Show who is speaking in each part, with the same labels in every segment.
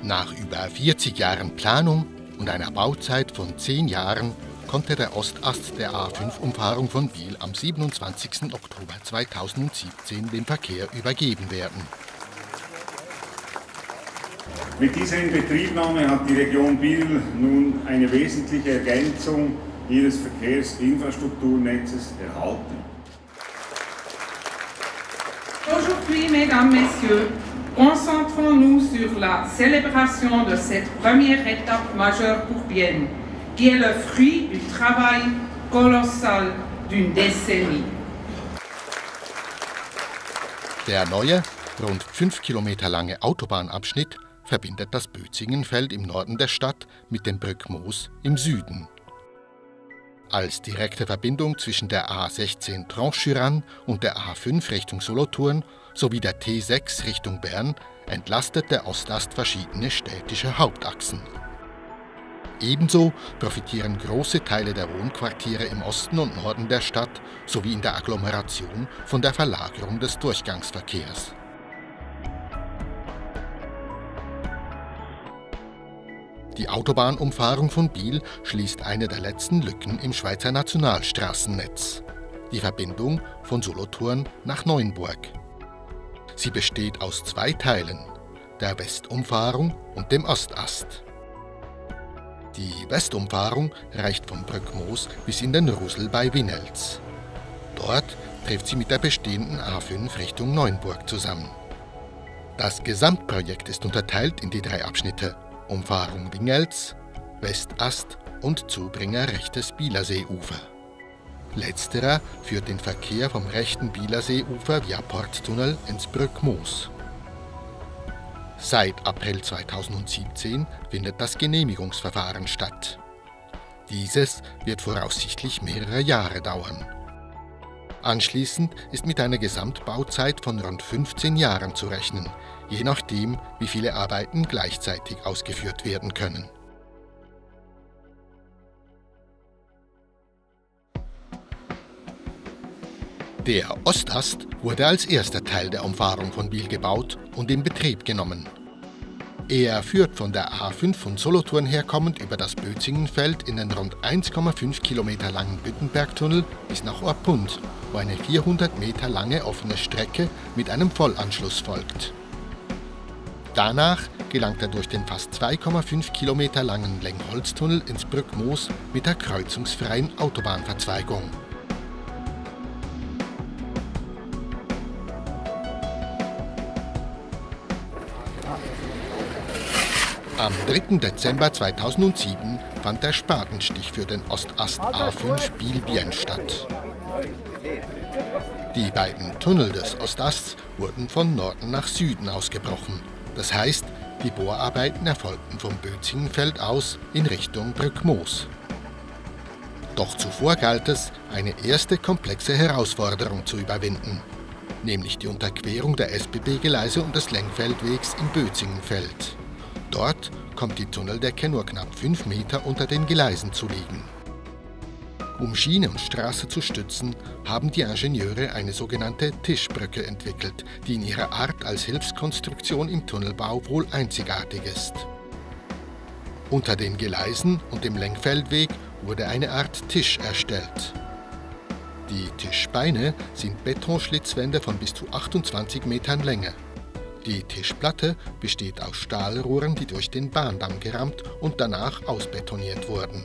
Speaker 1: Nach über 40 Jahren Planung und einer Bauzeit von 10 Jahren konnte der Ostast der A5-Umfahrung von Biel am 27. Oktober 2017 dem Verkehr übergeben werden.
Speaker 2: Mit dieser Inbetriebnahme hat die Region Biel nun eine wesentliche Ergänzung ihres Verkehrsinfrastrukturnetzes erhalten.
Speaker 3: Aujourd'hui, mesdames, messieurs, concentrons-nous sur la célébration de cette première étape majeure pour Bienne, qui est le fruit du travail colossal d'une décennie.
Speaker 1: Der neue, rund 5 Kilometer lange Autobahnabschnitt verbindet das Bözingenfeld im Norden der Stadt mit dem Brückmoos im Süden. Als direkte Verbindung zwischen der A16 Tranche-sur-Anne und der A5 Richtung Solothurn sowie der T6 Richtung Bern entlastet der Ostast verschiedene städtische Hauptachsen. Ebenso profitieren große Teile der Wohnquartiere im Osten und Norden der Stadt sowie in der Agglomeration von der Verlagerung des Durchgangsverkehrs. Die Autobahnumfahrung von Biel schließt eine der letzten Lücken im Schweizer Nationalstraßennetz, die Verbindung von Solothurn nach Neunburg. Sie besteht aus 2 Teilen, der Westumfahrung und dem Ostast. Die Westumfahrung reicht vom Brückmoos bis in den Rusel bei Winnelz. Dort trifft sie mit der bestehenden A5 Richtung Neunburg zusammen. Das Gesamtprojekt ist unterteilt in die 3 Abschnitte: Umfahrung Wingelz, Westast und Zubringer rechtes Bielerseeufer. Letzterer führt den Verkehr vom rechten Bielerseeufer via Porttunnel ins Brückmoos. Seit April 2017 findet das Genehmigungsverfahren statt. Dieses wird voraussichtlich mehrere Jahre dauern. Anschließend ist mit einer Gesamtbauzeit von rund 15 Jahren zu rechnen, je nachdem, wie viele Arbeiten gleichzeitig ausgeführt werden können. Der Ostast wurde als erster Teil der Umfahrung von Biel gebaut und in Betrieb genommen. Er führt von der A5 von Solothurn herkommend über das Bözingenfeld in den rund 1,5 Kilometer langen Büttenbergtunnel bis nach Orpund, wo eine 400 Meter lange offene Strecke mit einem Vollanschluss folgt. Danach gelangt er durch den fast 2,5 Kilometer langen Lengholztunnel ins Brückmoos mit der kreuzungsfreien Autobahnverzweigung. Am 3. Dezember 2007 fand der Spatenstich für den Ostast A5 Biel-Bienne statt. Die beiden Tunnel des Ostasts wurden von Norden nach Süden ausgebrochen. Das heißt, die Bohrarbeiten erfolgten vom Bözingenfeld aus in Richtung Brückmoos. Doch zuvor galt es, eine erste komplexe Herausforderung zu überwinden, nämlich die Unterquerung der SBB-Gleise und des Lenkfeldwegs im Bözingenfeld. Dort kommt die Tunneldecke nur knapp 5 Meter unter den Gleisen zu liegen. Um Schiene und Straße zu stützen, haben die Ingenieure eine sogenannte Tischbrücke entwickelt, die in ihrer Art als Hilfskonstruktion im Tunnelbau wohl einzigartig ist. Unter den Gleisen und dem Lenkfeldweg wurde eine Art Tisch erstellt. Die Tischbeine sind Betonschlitzwände von bis zu 28 Metern Länge. Die Tischplatte besteht aus Stahlrohren, die durch den Bahndamm gerammt und danach ausbetoniert wurden.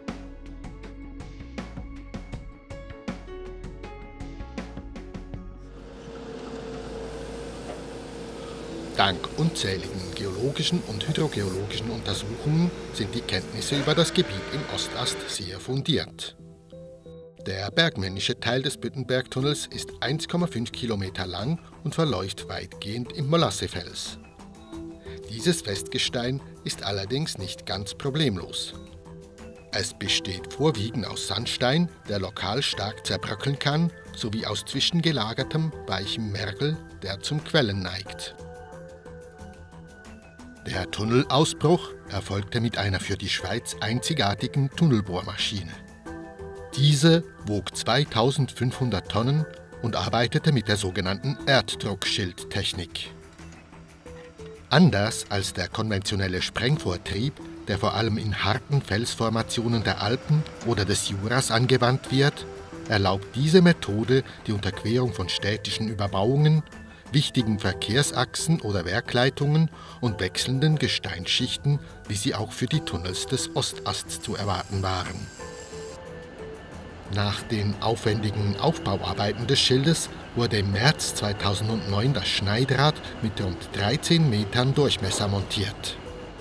Speaker 1: Dank unzähligen geologischen und hydrogeologischen Untersuchungen sind die Kenntnisse über das Gebiet im Ostast sehr fundiert. Der bergmännische Teil des Büttenbergtunnels ist 1,5 Kilometer lang und verläuft weitgehend im Molassefels. Dieses Festgestein ist allerdings nicht ganz problemlos. Es besteht vorwiegend aus Sandstein, der lokal stark zerbröckeln kann, sowie aus zwischengelagertem, weichem Mergel, der zum Quellen neigt. Der Tunnelausbruch erfolgte mit einer für die Schweiz einzigartigen Tunnelbohrmaschine. Diese wog 2500 Tonnen und arbeitete mit der sogenannten Erddruckschildtechnik. Anders als der konventionelle Sprengvortrieb, der vor allem in harten Felsformationen der Alpen oder des Juras angewandt wird, erlaubt diese Methode die Unterquerung von städtischen Überbauungen, wichtigen Verkehrsachsen oder Werkleitungen und wechselnden Gesteinsschichten, wie sie auch für die Tunnels des Ostasts zu erwarten waren. Nach den aufwendigen Aufbauarbeiten des Schildes wurde im März 2009 das Schneidrad mit rund 13 Metern Durchmesser montiert.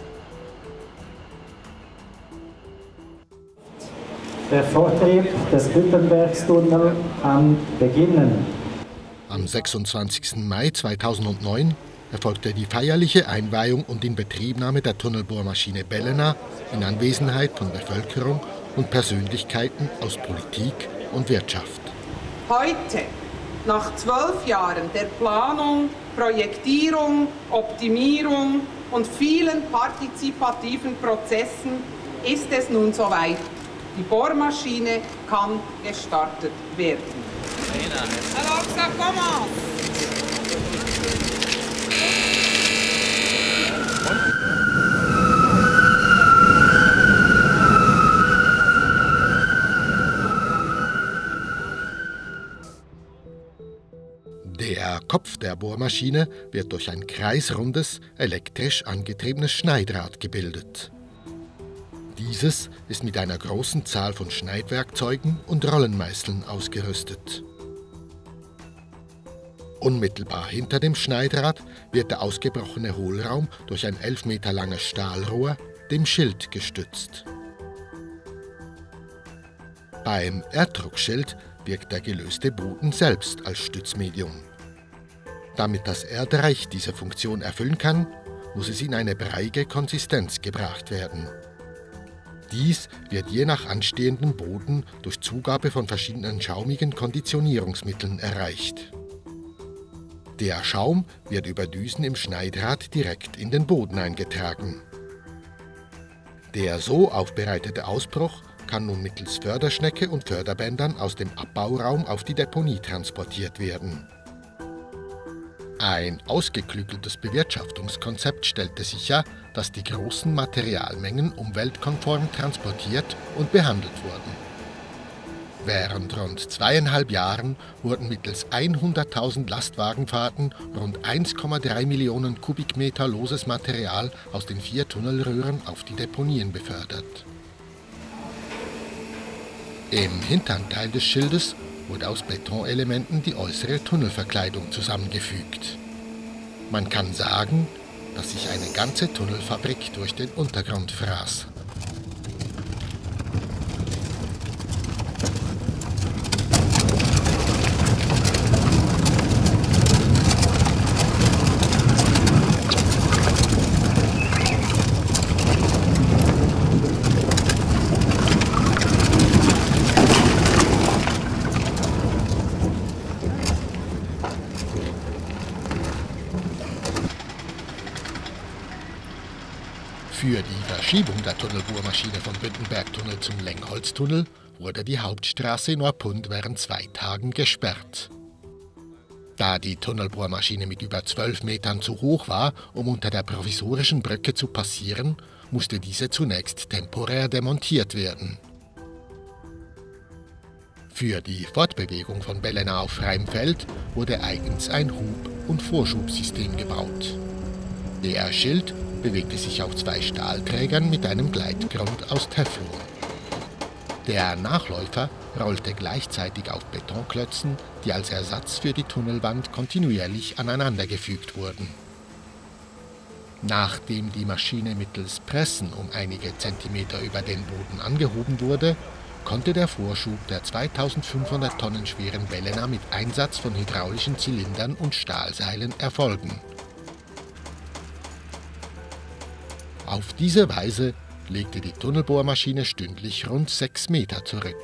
Speaker 4: Der Vortrieb des Gutenbergstunnels kann beginnen.
Speaker 1: Am 26. Mai 2009 erfolgte die feierliche Einweihung und Inbetriebnahme der Tunnelbohrmaschine Bellena in Anwesenheit von Bevölkerung und Persönlichkeiten aus Politik und Wirtschaft.
Speaker 3: Heute, nach 12 Jahren der Planung, Projektierung, Optimierung und vielen partizipativen Prozessen, ist es nun soweit. Die Bohrmaschine kann gestartet werden. Alors, ça commence!
Speaker 1: Der Kopf der Bohrmaschine wird durch ein kreisrundes, elektrisch angetriebenes Schneidrad gebildet. Dieses ist mit einer großen Zahl von Schneidwerkzeugen und Rollenmeißeln ausgerüstet. Unmittelbar hinter dem Schneidrad wird der ausgebrochene Hohlraum durch ein 11 Meter langes Stahlrohr, dem Schild, gestützt. Beim Erddruckschild wirkt der gelöste Boden selbst als Stützmedium. Damit das Erdreich diese Funktion erfüllen kann, muss es in eine breiige Konsistenz gebracht werden. Dies wird je nach anstehendem Boden durch Zugabe von verschiedenen schaumigen Konditionierungsmitteln erreicht. Der Schaum wird über Düsen im Schneidrad direkt in den Boden eingetragen. Der so aufbereitete Ausbruch kann nun mittels Förderschnecke und Förderbändern aus dem Abbauraum auf die Deponie transportiert werden. Ein ausgeklügeltes Bewirtschaftungskonzept stellte sicher, dass die großen Materialmengen umweltkonform transportiert und behandelt wurden. Während rund 2,5 Jahren wurden mittels 100.000 Lastwagenfahrten rund 1,3 Millionen Kubikmeter loses Material aus den 4 Tunnelröhren auf die Deponien befördert. Im hinteren Teil des Schildes wurde aus Betonelementen die äußere Tunnelverkleidung zusammengefügt. Man kann sagen, dass sich eine ganze Tunnelfabrik durch den Untergrund fraß. Für die Verschiebung der Tunnelbohrmaschine vom Bündenbergtunnel zum Lengholztunnel wurde die Hauptstraße in Orpund während 2 Tagen gesperrt. Da die Tunnelbohrmaschine mit über 12 Metern zu hoch war, um unter der provisorischen Brücke zu passieren, musste diese zunächst temporär demontiert werden. Für die Fortbewegung von Bellena auf freiem Feld wurde eigens ein Hub- und Vorschubsystem gebaut. Der Schild bewegte sich auf 2 Stahlträgern mit einem Gleitgrund aus Teflon. Der Nachläufer rollte gleichzeitig auf Betonklötzen, die als Ersatz für die Tunnelwand kontinuierlich aneinandergefügt wurden. Nachdem die Maschine mittels Pressen um einige Zentimeter über den Boden angehoben wurde, konnte der Vorschub der 2500 Tonnen schweren Bellena mit Einsatz von hydraulischen Zylindern und Stahlseilen erfolgen. Auf diese Weise legte die Tunnelbohrmaschine stündlich rund 6 Meter zurück.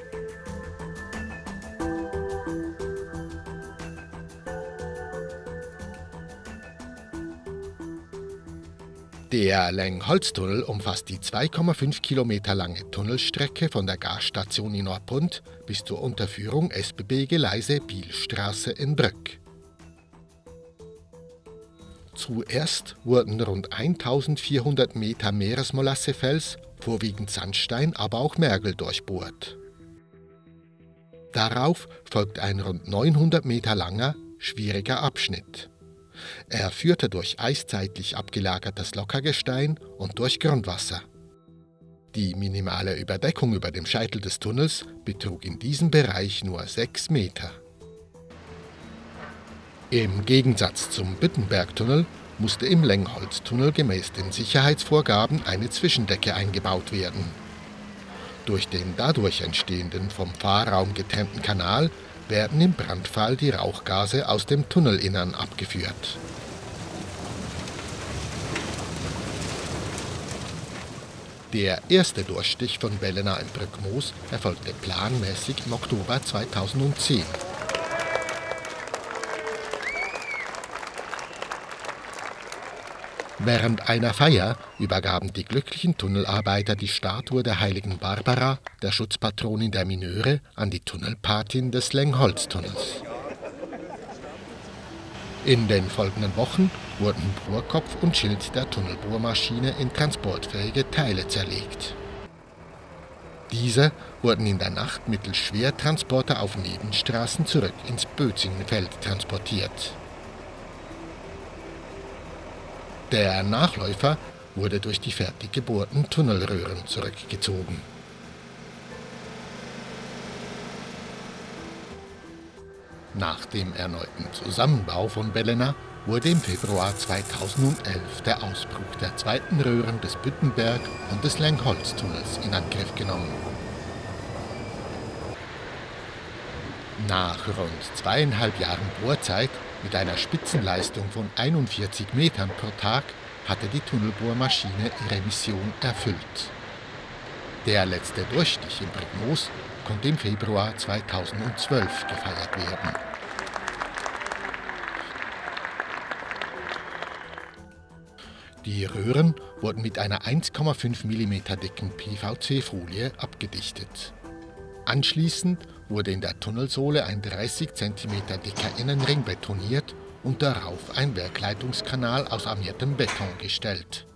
Speaker 1: Der Lengholztunnel umfasst die 2,5 Kilometer lange Tunnelstrecke von der Gasstation in Orpund bis zur Unterführung SBB-Gleise Bielstraße in Brück. Zuerst wurden rund 1400 Meter Meeresmolassefels, vorwiegend Sandstein, aber auch Mergel durchbohrt. Darauf folgt ein rund 900 Meter langer, schwieriger Abschnitt. Er führte durch eiszeitlich abgelagertes Lockergestein und durch Grundwasser. Die minimale Überdeckung über dem Scheitel des Tunnels betrug in diesem Bereich nur 6 Meter. Im Gegensatz zum Büttenbergtunnel musste im Längholztunnel gemäß den Sicherheitsvorgaben eine Zwischendecke eingebaut werden. Durch den dadurch entstehenden, vom Fahrraum getrennten Kanal werden im Brandfall die Rauchgase aus dem Tunnelinnern abgeführt. Der erste Durchstich von Bellena in Brückmoos erfolgte planmäßig im Oktober 2010. Während einer Feier übergaben die glücklichen Tunnelarbeiter die Statue der heiligen Barbara, der Schutzpatronin der Mineure, an die Tunnelpatin des Längholztunnels. In den folgenden Wochen wurden Bohrkopf und Schild der Tunnelbohrmaschine in transportfähige Teile zerlegt. Diese wurden in der Nacht mittels Schwertransporter auf Nebenstraßen zurück ins Bözingenfeld transportiert. Der Nachläufer wurde durch die fertig gebohrten Tunnelröhren zurückgezogen. Nach dem erneuten Zusammenbau von Bellena wurde im Februar 2011 der Ausbruch der zweiten Röhren des Büttenberg- und des Längholztunnels in Angriff genommen. Nach rund 2,5 Jahren Bohrzeit mit einer Spitzenleistung von 41 Metern pro Tag hatte die Tunnelbohrmaschine ihre Mission erfüllt. Der letzte Durchstich in Brückmoos konnte im Februar 2012 gefeiert werden. Die Röhren wurden mit einer 1,5 mm dicken PVC-Folie abgedichtet. Anschließend wurde in der Tunnelsohle ein 30 cm dicker Innenring betoniert und darauf ein Werkleitungskanal aus armiertem Beton gestellt.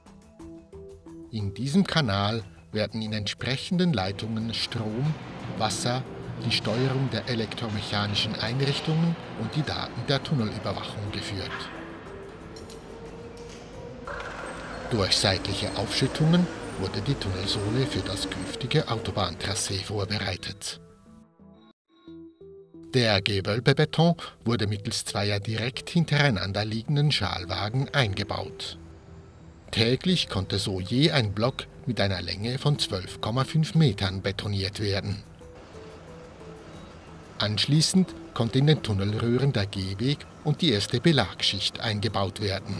Speaker 1: In diesem Kanal werden in entsprechenden Leitungen Strom, Wasser, die Steuerung der elektromechanischen Einrichtungen und die Daten der Tunnelüberwachung geführt. Durch seitliche Aufschüttungen wurde die Tunnelsohle für das künftige Autobahntracé vorbereitet. Der Gewölbebeton wurde mittels zweier direkt hintereinander liegenden Schalwagen eingebaut. Täglich konnte so je ein Block mit einer Länge von 12,5 Metern betoniert werden. Anschließend konnte in den Tunnelröhren der Gehweg und die erste Belagschicht eingebaut werden.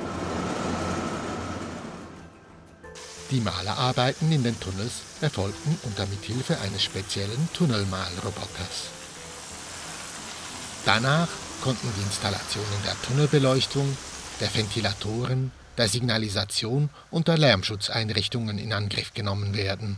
Speaker 1: Die Malerarbeiten in den Tunnels erfolgten unter Mithilfe eines speziellen Tunnelmalroboters. Danach konnten die Installationen der Tunnelbeleuchtung, der Ventilatoren, der Signalisation und der Lärmschutzeinrichtungen in Angriff genommen werden.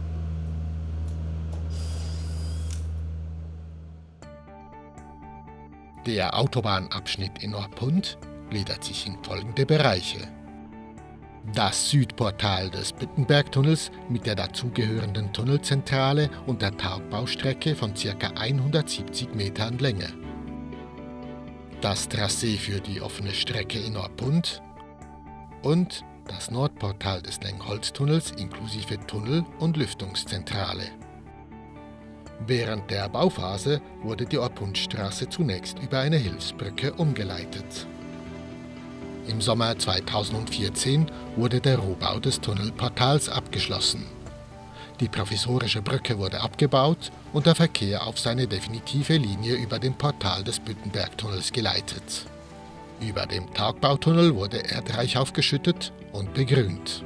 Speaker 1: Der Autobahnabschnitt in Orpund gliedert sich in folgende Bereiche: Das Südportal des Büttenbergtunnels mit der dazugehörenden Tunnelzentrale und der Tagbaustrecke von ca. 170 Metern Länge. Das Tracé für die offene Strecke in Orpund und das Nordportal des Längholztunnels inklusive Tunnel- und Lüftungszentrale. Während der Bauphase wurde die Orpundstraße zunächst über eine Hilfsbrücke umgeleitet. Im Sommer 2014 wurde der Rohbau des Tunnelportals abgeschlossen. Die provisorische Brücke wurde abgebaut und der Verkehr auf seine definitive Linie über dem Portal des Büttenbergtunnels geleitet. Über dem Tagbautunnel wurde erdreich aufgeschüttet und begrünt.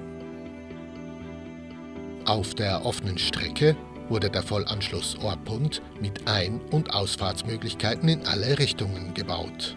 Speaker 1: Auf der offenen Strecke wurde der Vollanschluss Orpund mit Ein- und Ausfahrtsmöglichkeiten in alle Richtungen gebaut.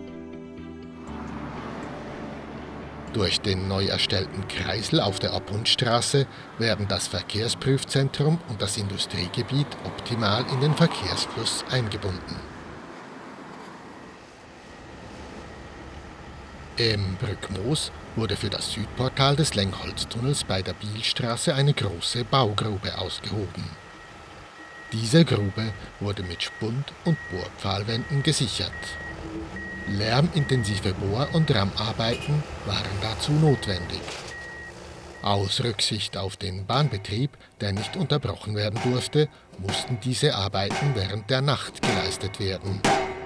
Speaker 1: Durch den neu erstellten Kreisel auf der Orpundstraße werden das Verkehrsprüfzentrum und das Industriegebiet optimal in den Verkehrsfluss eingebunden. Im Brückmoos wurde für das Südportal des Längholztunnels bei der Bielstraße eine große Baugrube ausgehoben. Diese Grube wurde mit Spund- und Bohrpfahlwänden gesichert. Lärmintensive Bohr- und Rammarbeiten waren dazu notwendig. Aus Rücksicht auf den Bahnbetrieb, der nicht unterbrochen werden durfte, mussten diese Arbeiten während der Nacht geleistet werden.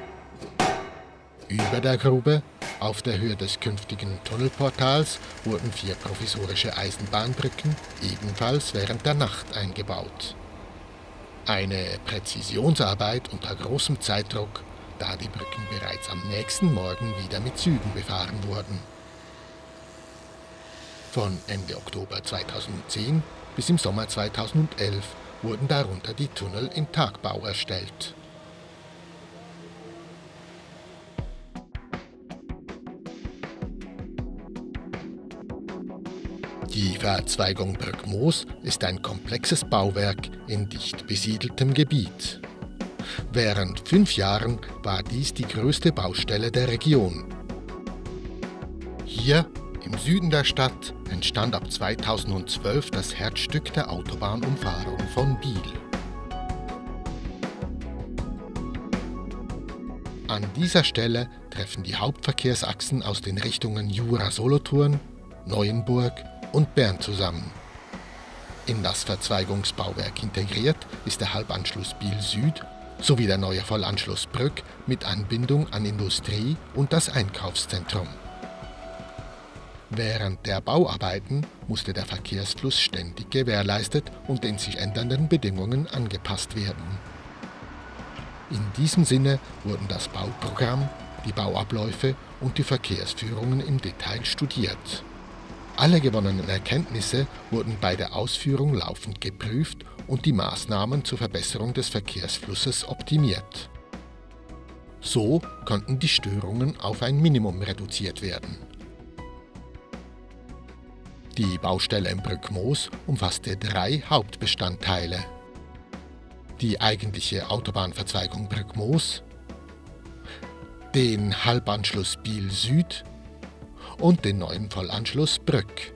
Speaker 1: Über der Grube, auf der Höhe des künftigen Tunnelportals, wurden 4 provisorische Eisenbahnbrücken ebenfalls während der Nacht eingebaut. Eine Präzisionsarbeit unter großem Zeitdruck, da die Brücken bereits am nächsten Morgen wieder mit Zügen befahren wurden. Von Ende Oktober 2010 bis im Sommer 2011 wurden darunter die Tunnel im Tagbau erstellt. Die Verzweigung Brückmoos ist ein komplexes Bauwerk in dicht besiedeltem Gebiet. Während 5 Jahren war dies die größte Baustelle der Region. Hier im Süden der Stadt entstand ab 2012 das Herzstück der Autobahnumfahrung von Biel. An dieser Stelle treffen die Hauptverkehrsachsen aus den Richtungen Jura-Solothurn, Neuenburg und Bern zusammen. In das Verzweigungsbauwerk integriert ist der Halbanschluss Biel-Süd sowie der neue Vollanschluss Brück mit Anbindung an Industrie und das Einkaufszentrum. Während der Bauarbeiten musste der Verkehrsfluss ständig gewährleistet und den sich ändernden Bedingungen angepasst werden. In diesem Sinne wurden das Bauprogramm, die Bauabläufe und die Verkehrsführungen im Detail studiert. Alle gewonnenen Erkenntnisse wurden bei der Ausführung laufend geprüft und die Maßnahmen zur Verbesserung des Verkehrsflusses optimiert. So konnten die Störungen auf ein Minimum reduziert werden. Die Baustelle im Brückmoos umfasste 3 Hauptbestandteile: die eigentliche Autobahnverzweigung Brückmoos, den Halbanschluss Biel-Süd und den neuen Vollanschluss Brück.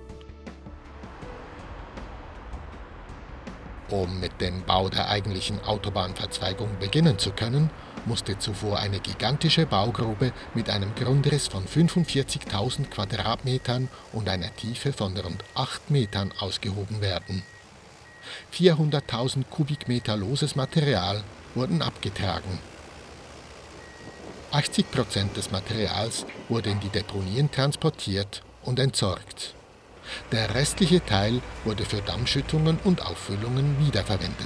Speaker 1: Um mit dem Bau der eigentlichen Autobahnverzweigung beginnen zu können, musste zuvor eine gigantische Baugrube mit einem Grundriss von 45.000 Quadratmetern und einer Tiefe von rund 8 Metern ausgehoben werden. 400.000 Kubikmeter loses Material wurden abgetragen. 80% des Materials wurde in die Deponien transportiert und entsorgt. Der restliche Teil wurde für Dammschüttungen und Auffüllungen wiederverwendet.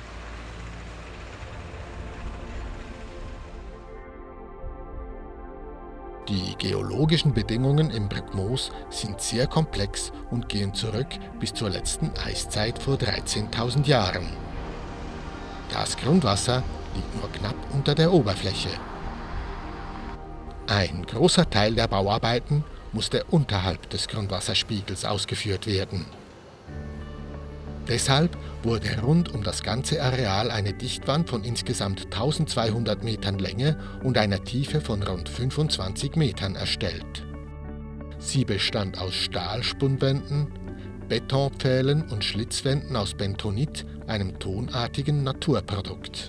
Speaker 1: Die geologischen Bedingungen im Brückmoos sind sehr komplex und gehen zurück bis zur letzten Eiszeit vor 13.000 Jahren. Das Grundwasser liegt nur knapp unter der Oberfläche. Ein großer Teil der Bauarbeiten musste unterhalb des Grundwasserspiegels ausgeführt werden. Deshalb wurde rund um das ganze Areal eine Dichtwand von insgesamt 1200 Metern Länge und einer Tiefe von rund 25 Metern erstellt. Sie bestand aus Stahlspundwänden, Betonpfählen und Schlitzwänden aus Bentonit, einem tonartigen Naturprodukt.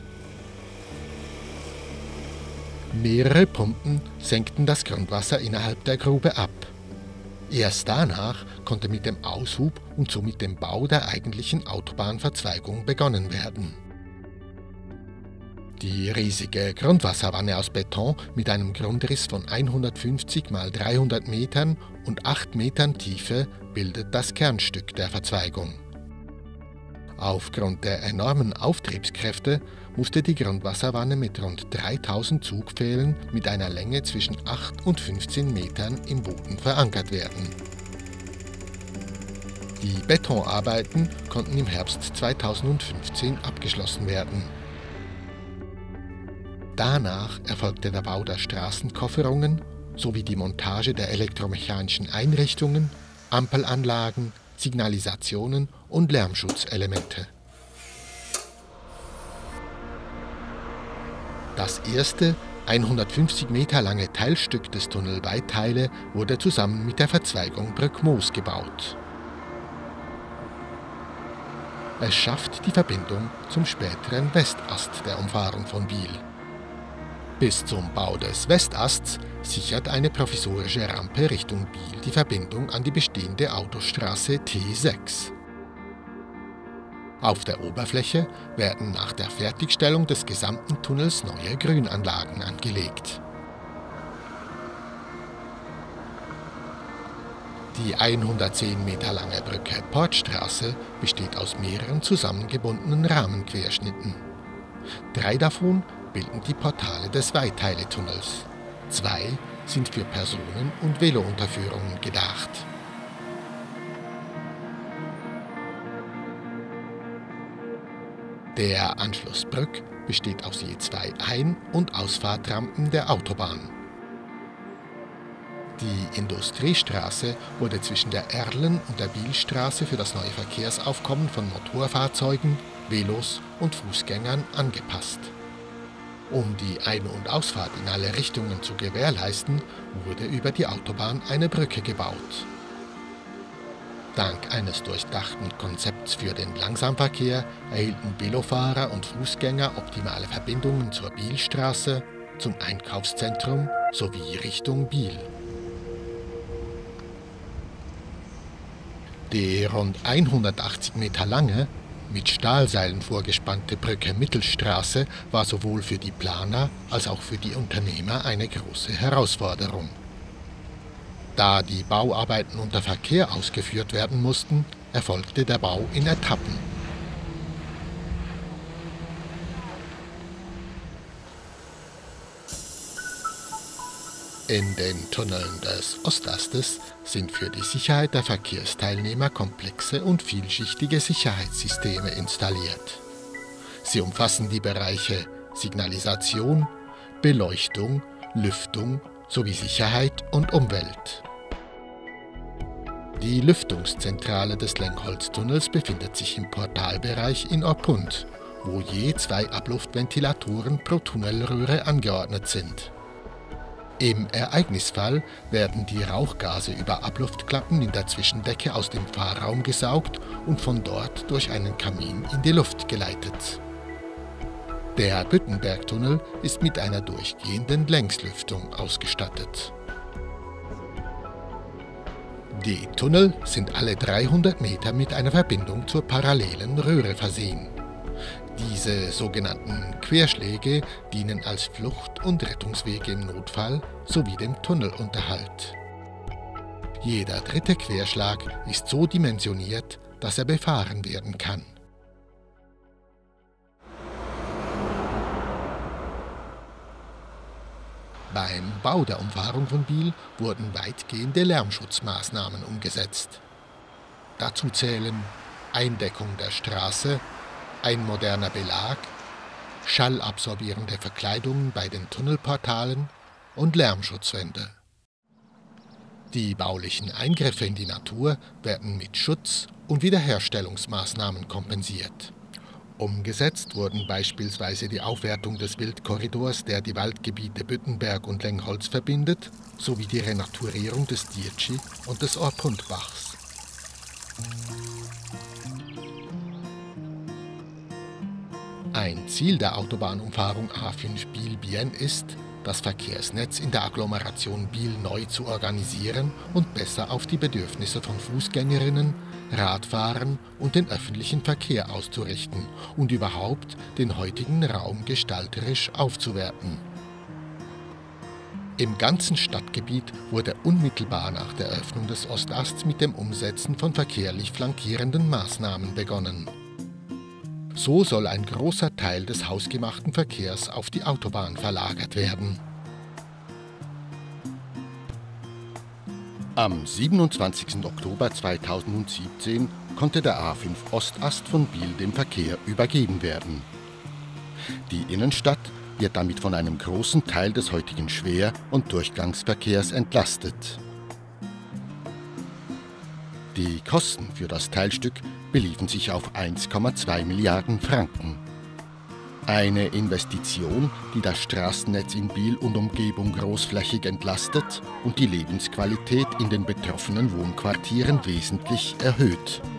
Speaker 1: Mehrere Pumpen senkten das Grundwasser innerhalb der Grube ab. Erst danach konnte mit dem Aushub und somit dem Bau der eigentlichen Autobahnverzweigung begonnen werden. Die riesige Grundwasserwanne aus Beton mit einem Grundriss von 150 x 300 Metern und 8 Metern Tiefe bildet das Kernstück der Verzweigung. Aufgrund der enormen Auftriebskräfte musste die Grundwasserwanne mit rund 3000 Zugpfählen mit einer Länge zwischen 8 und 15 Metern im Boden verankert werden. Die Betonarbeiten konnten im Herbst 2015 abgeschlossen werden. Danach erfolgte der Bau der Straßenkofferungen sowie die Montage der elektromechanischen Einrichtungen, Ampelanlagen, Signalisationen und Lärmschutzelemente. Das erste 150 Meter lange Teilstück des Tunnelweitteile wurde zusammen mit der Verzweigung Brückmoos gebaut. Es schafft die Verbindung zum späteren Westast der Umfahrung von Biel. Bis zum Bau des Westasts sichert eine provisorische Rampe Richtung Biel die Verbindung an die bestehende Autostraße T6. Auf der Oberfläche werden nach der Fertigstellung des gesamten Tunnels neue Grünanlagen angelegt. Die 110 Meter lange Brücke Portstraße besteht aus mehreren zusammengebundenen Rahmenquerschnitten. 3 davon bilden die Portale des Weitteile-Tunnels. 2 sind für Personen- und Velounterführungen gedacht. Der Anschlussbrück besteht aus je 2 Ein- und Ausfahrtrampen der Autobahn. Die Industriestraße wurde zwischen der Erlen- und der Bielstraße für das neue Verkehrsaufkommen von Motorfahrzeugen, Velos und Fußgängern angepasst. Um die Ein- und Ausfahrt in alle Richtungen zu gewährleisten, wurde über die Autobahn eine Brücke gebaut. Dank eines durchdachten Konzepts für den Langsamverkehr erhielten Velofahrer und Fußgänger optimale Verbindungen zur Bielstraße, zum Einkaufszentrum sowie Richtung Biel. Die rund 180 Meter lange, mit Stahlseilen vorgespannte Brücke Mittelstraße war sowohl für die Planer als auch für die Unternehmer eine große Herausforderung. Da die Bauarbeiten unter Verkehr ausgeführt werden mussten, erfolgte der Bau in Etappen. In den Tunneln des Ostastes sind für die Sicherheit der Verkehrsteilnehmer komplexe und vielschichtige Sicherheitssysteme installiert. Sie umfassen die Bereiche Signalisation, Beleuchtung, Lüftung sowie Sicherheit und Umwelt. Die Lüftungszentrale des Lenkholztunnels befindet sich im Portalbereich in Orpund, wo je 2 Abluftventilatoren pro Tunnelröhre angeordnet sind. Im Ereignisfall werden die Rauchgase über Abluftklappen in der Zwischendecke aus dem Fahrraum gesaugt und von dort durch einen Kamin in die Luft geleitet. Der Büttenbergtunnel ist mit einer durchgehenden Längslüftung ausgestattet. Die Tunnel sind alle 300 Meter mit einer Verbindung zur parallelen Röhre versehen. Diese sogenannten Querschläge dienen als Flucht- und Rettungswege im Notfall sowie dem Tunnelunterhalt. Jeder 3. Querschlag ist so dimensioniert, dass er befahren werden kann. Beim Bau der Umfahrung von Biel wurden weitgehende Lärmschutzmaßnahmen umgesetzt. Dazu zählen Eindeckung der Straße, ein moderner Belag, schallabsorbierende Verkleidungen bei den Tunnelportalen und Lärmschutzwände. Die baulichen Eingriffe in die Natur werden mit Schutz- und Wiederherstellungsmaßnahmen kompensiert. Umgesetzt wurden beispielsweise die Aufwertung des Wildkorridors, der die Waldgebiete Büttenberg und Lenkholz verbindet, sowie die Renaturierung des Dietschi und des Orpundbachs. Ein Ziel der Autobahnumfahrung A5 Biel-Bienne ist, das Verkehrsnetz in der Agglomeration Biel neu zu organisieren und besser auf die Bedürfnisse von Fußgängerinnen, Radfahrern und den öffentlichen Verkehr auszurichten und überhaupt den heutigen Raum gestalterisch aufzuwerten. Im ganzen Stadtgebiet wurde unmittelbar nach der Eröffnung des Ostasts mit dem Umsetzen von verkehrlich flankierenden Maßnahmen begonnen. So soll ein großer Teil des hausgemachten Verkehrs auf die Autobahn verlagert werden. Am 27. Oktober 2017 konnte der A5 Ostast von Biel dem Verkehr übergeben werden. Die Innenstadt wird damit von einem großen Teil des heutigen Schwer- und Durchgangsverkehrs entlastet. Die Kosten für das Teilstück beliefen sich auf 1,2 Milliarden Franken. Eine Investition, die das Straßennetz in Biel und Umgebung großflächig entlastet und die Lebensqualität in den betroffenen Wohnquartieren wesentlich erhöht.